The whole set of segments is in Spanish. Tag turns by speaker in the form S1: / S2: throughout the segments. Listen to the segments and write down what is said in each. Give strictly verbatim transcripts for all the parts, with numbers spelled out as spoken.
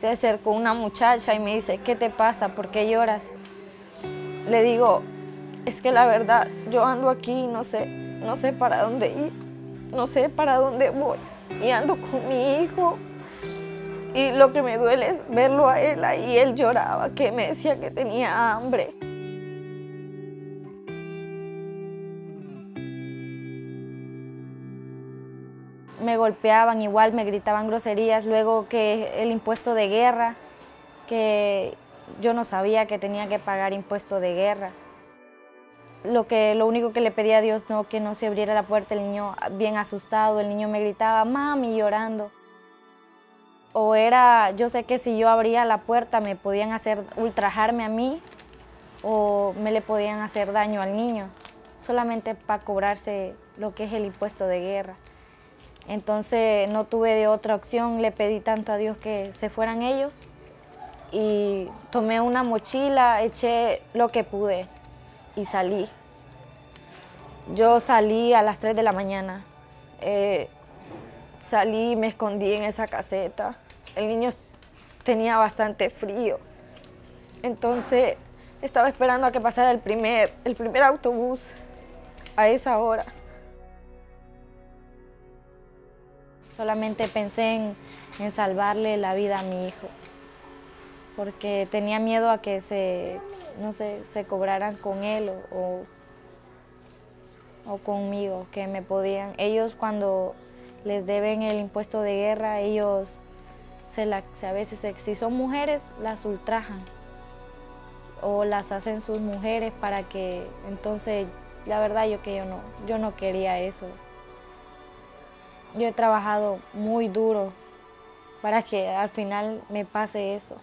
S1: Se acercó una muchacha y me dice, ¿qué te pasa? ¿Por qué lloras? Le digo, es que la verdad, yo ando aquí y no sé, no sé para dónde ir, no sé para dónde voy. Y ando con mi hijo y lo que me duele es verlo a él ahí. Él lloraba, que me decía que tenía hambre. Me golpeaban igual, me gritaban groserías, luego que el impuesto de guerra, que yo no sabía que tenía que pagar impuesto de guerra. Lo, que, lo único que le pedía a Dios, no, que no se abriera la puerta, el niño bien asustado, el niño me gritaba, mami, llorando. O era, yo sé que si yo abría la puerta me podían hacer, ultrajarme a mí, o me le podían hacer daño al niño, solamente para cobrarse lo que es el impuesto de guerra. Entonces no tuve de otra opción, le pedí tanto a Dios que se fueran ellos y tomé una mochila, eché lo que pude y salí. Yo salí a las tres de la mañana, eh, salí y me escondí en esa caseta. El niño tenía bastante frío, entonces estaba esperando a que pasara el primer, el primer autobús a esa hora. Solamente pensé en, en salvarle la vida a mi hijo, porque tenía miedo a que se, no sé, se cobraran con él o, o, o conmigo, que me podían. Ellos cuando les deben el impuesto de guerra, ellos se la, a veces si son mujeres las ultrajan o las hacen sus mujeres para que, entonces la verdad yo que yo no, yo no quería eso. Yo he trabajado muy duro para que al final me pase eso.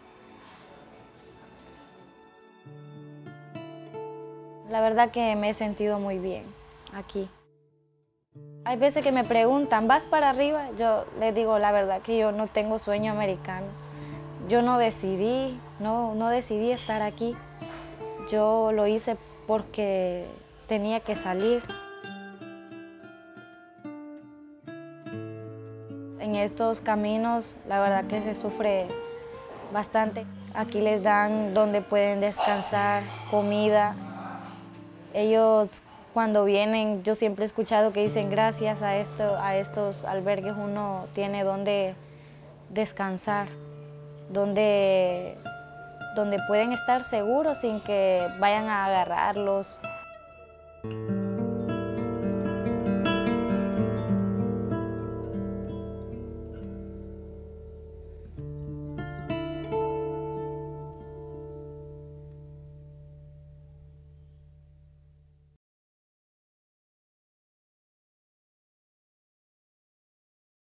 S1: La verdad que me he sentido muy bien aquí. Hay veces que me preguntan, ¿vas para arriba? Yo les digo la verdad que yo no tengo sueño americano. Yo no decidí, no, no decidí estar aquí. Yo lo hice porque tenía que salir. En estos caminos, la verdad que se sufre bastante. Aquí les dan donde pueden descansar, comida. Ellos cuando vienen, yo siempre he escuchado que dicen gracias a, esto, a estos albergues uno tiene donde descansar, donde, donde pueden estar seguros sin que vayan a agarrarlos